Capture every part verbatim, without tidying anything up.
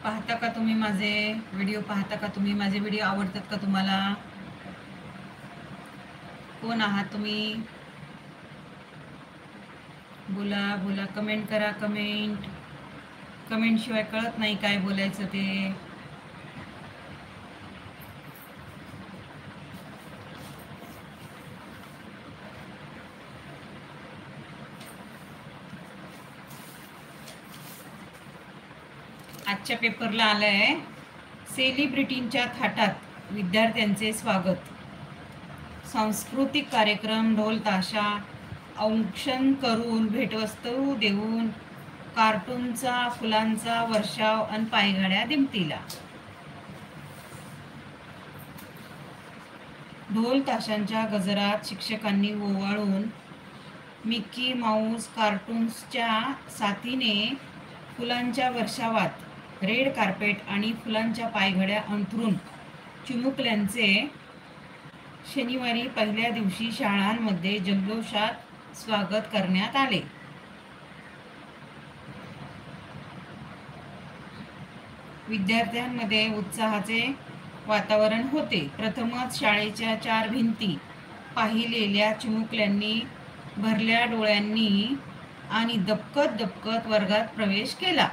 पाहता का तुम्ही माझे व्हिडिओ पाहता का तुम्ही माझे व्हिडिओ आवडतात का तुम्हाला? कोण आहात तुम्ही? बोला बोला, कमेंट करा. कमेंट कमेंट शिवाय कळत नाही काय बोलायचं ते. आजच्या पेपरला आलंय, सेलिब्रिटींच्या थाटात विद्यार्थ्यांचे स्वागत. सांस्कृतिक कार्यक्रम, ढोल ताशा, औक्षण करून, भेटवस्तू देऊन, कार्टूनचा फुलांचा वर्षाव अन पायघड्या दिमतीला. ढोल ताशांच्या गजरात शिक्षकांनी ओवाळून, मिकी माऊस कार्टून्सच्या साथीने फुलांच्या वर्षावात रेड कार्पेट आणि फुलांच्या पायघड्या अंथरून चिमुकल्यांचे शनिवारी पहिल्या दिवशी शाळांमध्ये जल्लोषात स्वागत करण्यात आले. विद्यार्थ्यांमध्ये उत्साहाचे वातावरण होते. प्रथमच शाळेच्या चार भिंती पाहिलेल्या चिमुकल्यांनी भरल्या डोळ्यांनी आणि दबकत दबकत वर्गात प्रवेश केला.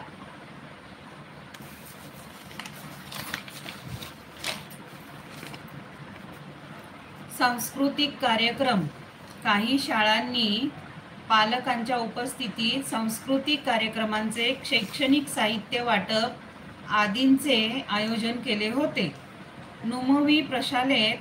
सांस्कृतिक कार्यक्रम. काही शाळांनी पालकांच्या उपस्थितीत सांस्कृतिक कार्यक्रमांचे शैक्षणिक साहित्य वाटप आदींचे आयोजन केले होते. नववी प्रशालेत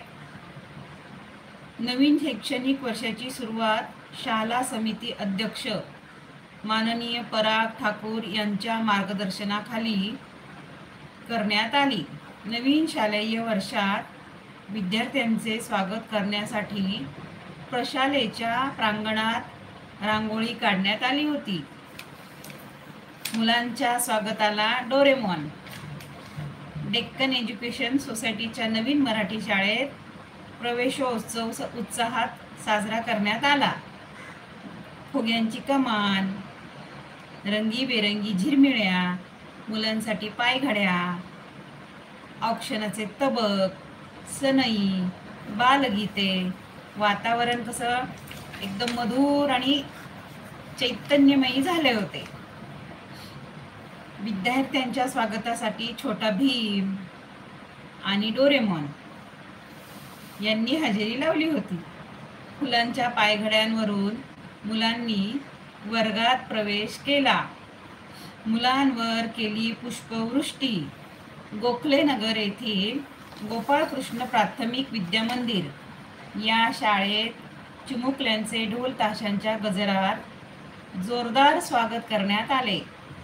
नवीन शैक्षणिक वर्षाची सुरुवात शाला समिती अध्यक्ष माननीय पराग ठाकूर यांच्या मार्गदर्शनाखाली करण्यात आली. नवीन शालेय वर्षात विद्यार्थ्यांचे स्वागत करण्यासाठी प्रशालेच्या प्रांगणात रांगोळी काढण्यात आली होती. मुलांच्या स्वागताला डोरेमॉन. डेक्कन एज्युकेशन सोसायटीच्या नवीन मराठी शाळेत प्रवेशोत्सव उत्साहात साजरा करण्यात आला. फुग्यांची कमान, रंगीबेरंगी झिरमिळ्या, मुलांसाठी पायघड्या, औक्षणाचे तबक, सनई, बालगीते. वातावरण कसं एकदम मधुर आणि चैतन्यमयी झाले होते. विद्यार्थ्यांच्या स्वागतासाठी छोटा भीम आणि डोरेमॉन यांनी हजेरी लावली होती. फुलांच्या पायघड्यांवरून मुलांनी वर्गात प्रवेश केला. मुलांवर केली पुष्पवृष्टी. गोखलेनगर येथील गोपाळकृष्ण प्राथमिक विद्यामंदिर या शाळेत चिमुकल्यांचे ढोल ताशांच्या गजरात जोरदार स्वागत करण्यात आले.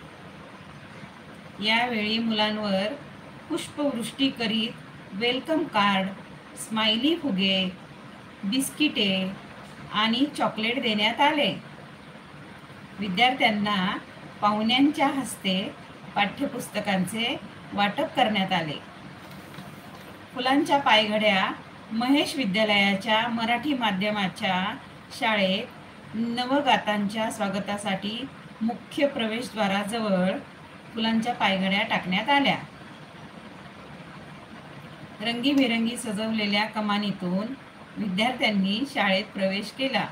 यावेळी मुलांवर पुष्पवृष्टी करीत वेलकम कार्ड, स्माइली फुगे, बिस्किटे आणि चॉकलेट देण्यात आले. विद्यार्थ्यांना पाहुण्यांच्या हस्ते पाठ्यपुस्तकांचे वाटप करण्यात आले. फुलांच्या पायघड्या. महेश विद्यालयाच्या मराठी माध्यमाच्या शाळेत नवगातांच्या स्वागतासाठी मुख्य प्रवेशद्वाराजवळ फुलांच्या पायघड्या टाकण्यात आल्या. रंगीबेरंगी सजवलेल्या कमानीतून विद्यार्थ्यांनी शाळेत प्रवेश केला.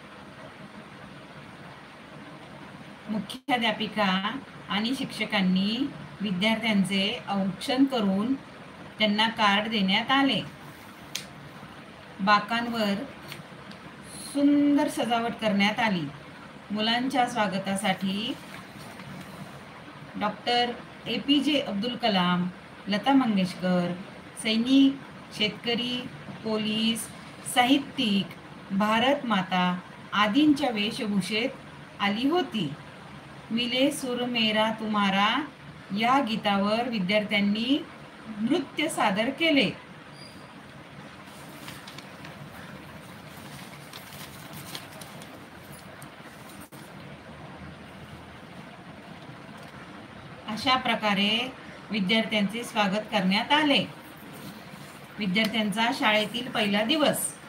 मुख्याध्यापिका आणि शिक्षकांनी विद्यार्थ्यांचे औक्षण करून त्यांना कार्ड देण्यात आले. बाकांवर सुंदर सजावट करण्यात आली. मुलांच्या स्वागतासाठी डॉक्टर ए पी जे अब्दुल कलाम, लता मंगेशकर, सैनिक, शेतकरी, पोलीस, साहित्यिक, भारत माता आदींच्या वेशभूषेत आली होती. मिले सुर मेरा तुम्हारा या गीतावर विद्यार्थ्यांनी नृत्य सादर केले. अशा प्रकारे विद्यार्थ्यांचे स्वागत करण्यात आले. विद्यार्थ्यांचा शाळेतील पहिला दिवस.